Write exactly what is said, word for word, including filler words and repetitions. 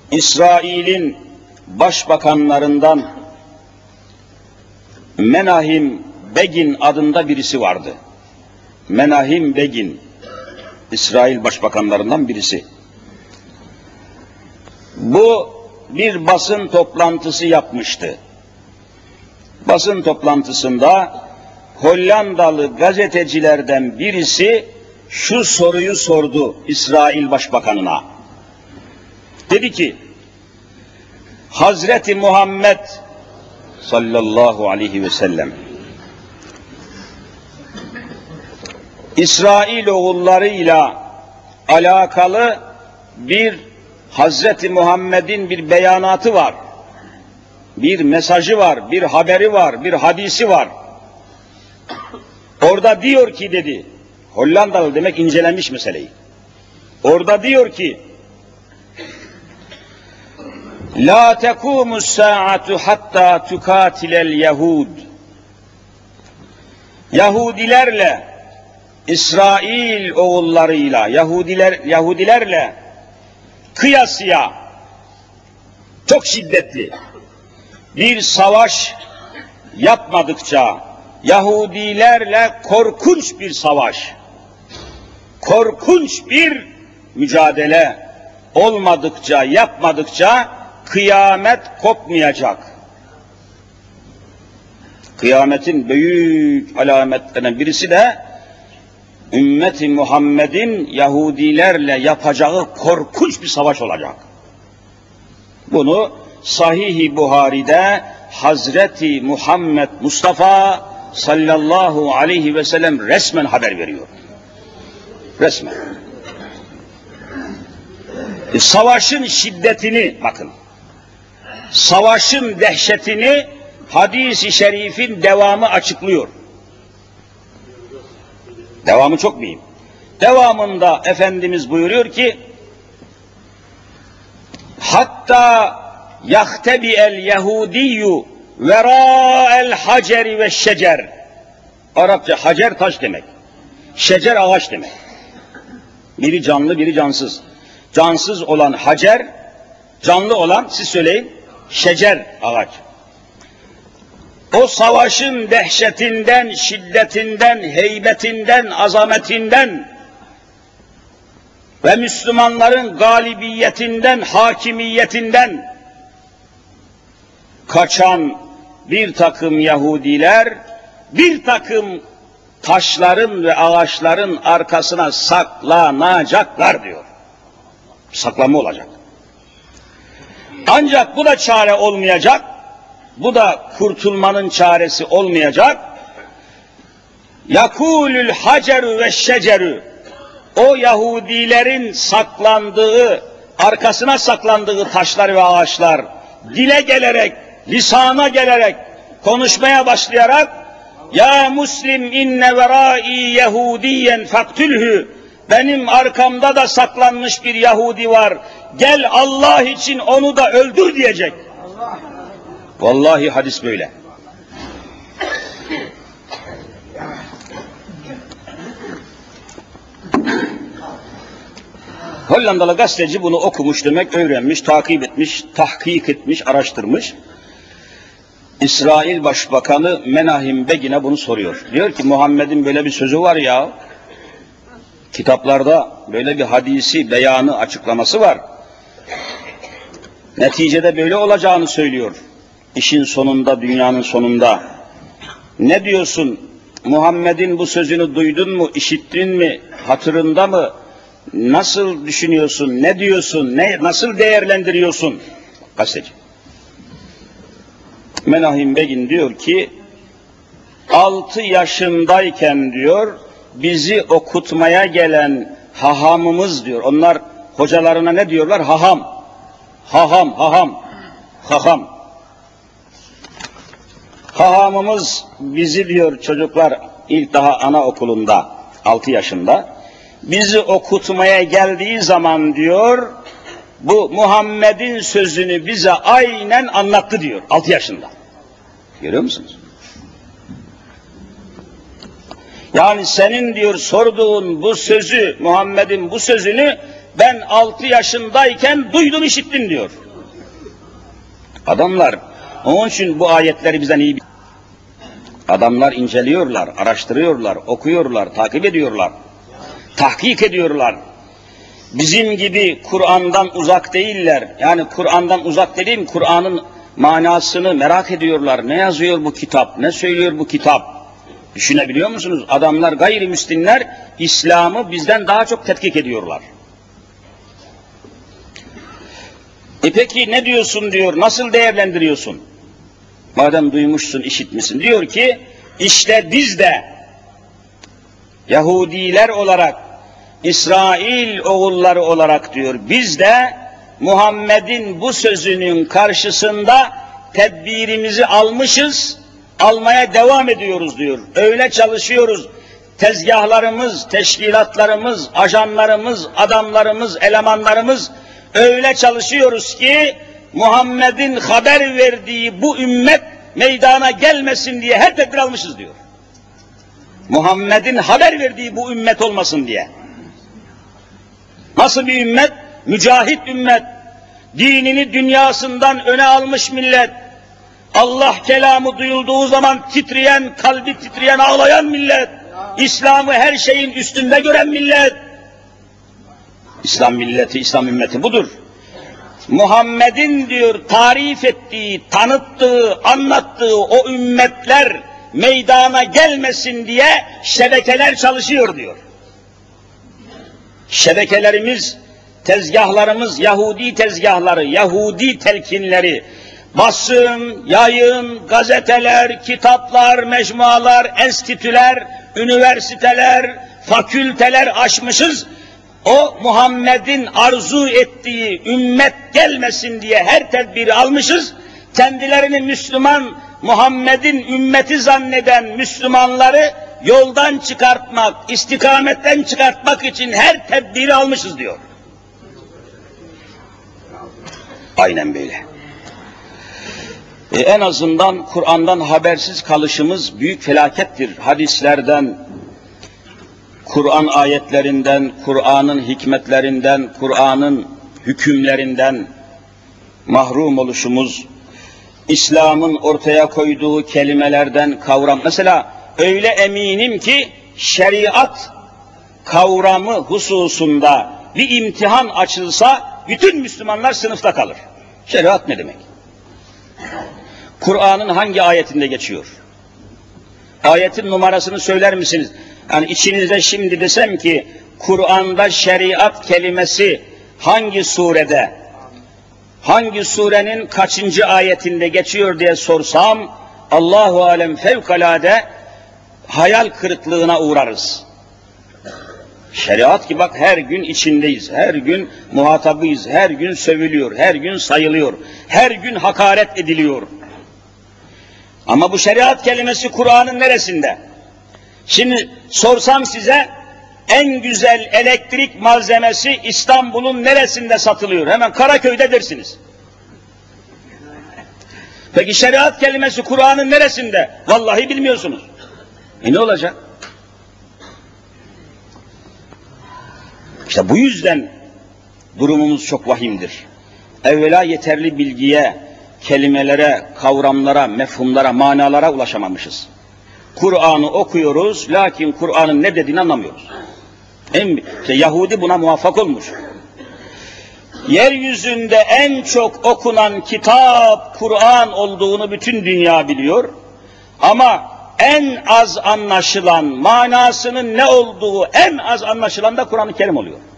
İsrail'in başbakanlarından Menahim Begin adında birisi vardı. Menahim Begin, İsrail başbakanlarından birisi. Bu bir basın toplantısı yapmıştı. Basın toplantısında Hollandalı gazetecilerden birisi şu soruyu sordu İsrail Başbakanına. Dedi ki, Hazreti Muhammed sallallahu aleyhi ve sellem İsrail oğullarıyla alakalı bir Hazreti Muhammed'in bir beyanatı var. Bir mesajı var, bir haberi var, bir hadisi var. Orada diyor ki dedi, Hollandalı demek incelemiş meseleyi. Orada diyor ki, La tekumus saatu hatta tukatilel Yahud. Yahudilerle, İsrail oğullarıyla, Yahudiler, Yahudilerle kıyasıya çok şiddetli bir savaş yapmadıkça, Yahudilerle korkunç bir savaş, korkunç bir mücadele olmadıkça, yapmadıkça kıyamet kopmayacak. Kıyametin büyük alametlerinden birisi de ümmeti Muhammed'in Yahudilerle yapacağı korkunç bir savaş olacak. Bunu Sahih-i Buhari'de Hazreti Muhammed Mustafa sallallahu aleyhi ve sellem resmen haber veriyor. Resmen. E, savaşın şiddetini bakın. Savaşın dehşetini hadis-i şerifin devamı açıklıyor. Devamı çok mühim. Devamında Efendimiz buyuruyor ki, hatta yahtebi'el yehudiyyu vera'el haceri ve şecer. Arapça hacer taş demek. Şecer ağaç demek. Biri canlı, biri cansız. Cansız olan hacer, canlı olan, siz söyleyin, şecer ağaç. O savaşın dehşetinden, şiddetinden, heybetinden, azametinden ve Müslümanların galibiyetinden, hakimiyetinden kaçan bir takım Yahudiler, bir takım taşların ve ağaçların arkasına saklanacaklar diyor. Saklanma olacak. Ancak bu da çare olmayacak. Bu da kurtulmanın çaresi olmayacak. Yakulül haceru ve şeceru. O Yahudilerin saklandığı, arkasına saklandığı taşlar ve ağaçlar dile gelerek, lisana gelerek, konuşmaya başlayarak, ya Müslim inne verai Yahudiyen faktülhü. Benim arkamda da saklanmış bir Yahudi var. Gel Allah için onu da öldür diyecek. Vallahi hadis böyle. Hollandalı gazeteci bunu okumuş demek, öğrenmiş, takip etmiş, tahkik etmiş, araştırmış. İsrail Başbakanı Menahim Begin'e bunu soruyor. Diyor ki Muhammed'in böyle bir sözü var ya, kitaplarda böyle bir hadisi, beyanı, açıklaması var. Neticede böyle olacağını söylüyor. İşin sonunda, dünyanın sonunda. Ne diyorsun? Muhammed'in bu sözünü duydun mu, işittin mi, hatırında mı? Nasıl düşünüyorsun, ne diyorsun, ne, nasıl değerlendiriyorsun? Gazeteci. Menahim Begin diyor ki, altı yaşındayken diyor, bizi okutmaya gelen hahamımız diyor. Onlar hocalarına ne diyorlar? Haham. Haham, haham, haham. Hahamımız bizi diyor çocuklar ilk daha anaokulunda, altı yaşında, bizi okutmaya geldiği zaman diyor, bu Muhammed'in sözünü bize aynen anlattı diyor, altı yaşında. Görüyor musunuz? Yani senin diyor sorduğun bu sözü, Muhammed'in bu sözünü ben altı yaşındayken duydum işittim diyor. Adamlar, onun için bu ayetleri bizden iyi adamlar inceliyorlar, araştırıyorlar, okuyorlar, takip ediyorlar, tahkik ediyorlar. Bizim gibi Kur'an'dan uzak değiller. Yani Kur'an'dan uzak dediğim, Kur'an'ın manasını merak ediyorlar. Ne yazıyor bu kitap, ne söylüyor bu kitap? Düşünebiliyor musunuz? Adamlar, gayrimüslimler, İslam'ı bizden daha çok tetkik ediyorlar. E peki ne diyorsun diyor, nasıl değerlendiriyorsun? Madem duymuşsun, işitmişsin. Diyor ki, işte biz de Yahudiler olarak, İsrail oğulları olarak diyor, biz de Muhammed'in bu sözünün karşısında tedbirimizi almışız, almaya devam ediyoruz diyor. Öyle çalışıyoruz. Tezgahlarımız, teşkilatlarımız, ajanlarımız, adamlarımız, elemanlarımız öyle çalışıyoruz ki Muhammed'in haber verdiği bu ümmet meydana gelmesin diye her tedbir almışız diyor. Muhammed'in haber verdiği bu ümmet olmasın diye. Nasıl bir ümmet? Mücahit ümmet. Dinini dünyasından öne almış millet. Allah kelamı duyulduğu zaman titreyen, kalbi titreyen, ağlayan millet. İslam'ı her şeyin üstünde gören millet. İslam milleti, İslam ümmeti budur. Muhammed'in diyor tarif ettiği, tanıttığı, anlattığı o ümmetler meydana gelmesin diye şebekeler çalışıyor diyor. Şebekelerimiz, tezgahlarımız, Yahudi tezgahları, Yahudi telkinleri, basın, yayın, gazeteler, kitaplar, mecmualar, enstitüler, üniversiteler, fakülteler açmışız. O Muhammed'in arzu ettiği ümmet gelmesin diye her tedbiri almışız. Kendilerini Müslüman, Muhammed'in ümmeti zanneden Müslümanları yoldan çıkartmak, istikametten çıkartmak için her tedbiri almışız diyor. Aynen böyle. E en azından Kur'an'dan habersiz kalışımız büyük felakettir. Hadislerden, Kur'an ayetlerinden, Kur'an'ın hikmetlerinden, Kur'an'ın hükümlerinden mahrum oluşumuz, İslam'ın ortaya koyduğu kelimelerden kavram. Mesela öyle eminim ki şeriat kavramı hususunda bir imtihan açılsa bütün Müslümanlar sınıfta kalır. Şeriat ne demek? Kur'an'ın hangi ayetinde geçiyor? Ayetin numarasını söyler misiniz? Yani içinizde şimdi desem ki Kur'an'da şeriat kelimesi hangi surede, hangi surenin kaçıncı ayetinde geçiyor diye sorsam, Allahu alem fevkalade hayal kırıklığına uğrarız. Şeriat ki bak her gün içindeyiz, her gün muhatabıyız, her gün sövülüyor, her gün sayılıyor, her gün hakaret ediliyor. Ama bu şeriat kelimesi Kur'an'ın neresinde? Şimdi sorsam size en güzel elektrik malzemesi İstanbul'un neresinde satılıyor? Hemen Karaköy'de dersiniz. Peki şeriat kelimesi Kur'an'ın neresinde? Vallahi bilmiyorsunuz. E ne olacak? İşte bu yüzden durumumuz çok vahimdir. Evvela yeterli bilgiye, kelimelere, kavramlara, mefhumlara, manalara ulaşamamışız. Kur'an'ı okuyoruz, lakin Kur'an'ın ne dediğini anlamıyoruz. En, işte Yahudi buna muvaffak olmuş. Yeryüzünde en çok okunan kitap Kur'an olduğunu bütün dünya biliyor. Ama en az anlaşılan, manasının ne olduğu en az anlaşılan da Kur'an-ı Kerim oluyor.